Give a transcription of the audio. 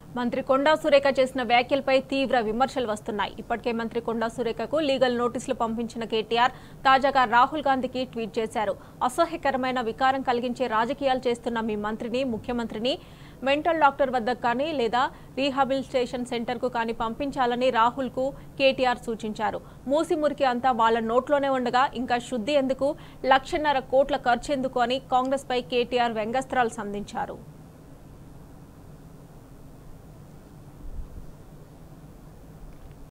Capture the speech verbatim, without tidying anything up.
మంత్రి కొండా సురేఖ చేసిన వ్యాఖ్యలపై తీవ్ర విమర్శలు వస్తున్నాయి. ఇప్పటికే మంత్రి కొండా సురేఖకు లీగల్ నోటీసులు పంపించిన కేటీఆర్ తాజాగా రాహుల్ గాంధీకి ట్వీట్ చేశారు. అసహ్యకరమైన వికారం కలిగించే రాజకీయాలు చేస్తున్న మీ మంత్రిని, ముఖ్యమంత్రిని మెంటల్ డాక్టర్ వద్దకు కానీ లేదా రీహాబిలిటేషన్ సెంటర్కు కానీ పంపించాలని రాహుల్కు కేటీఆర్ సూచించారు. మూసి మురికి అంతా వాళ్ల నోట్లోనే ఉండగా ఇంకా శుద్ధి ఎందుకు, లక్షన్నర కోట్ల ఖర్చెందుకు అని కాంగ్రెస్పై కేటీఆర్ వ్యంగ్యాస్త్రాలు సంధించారు.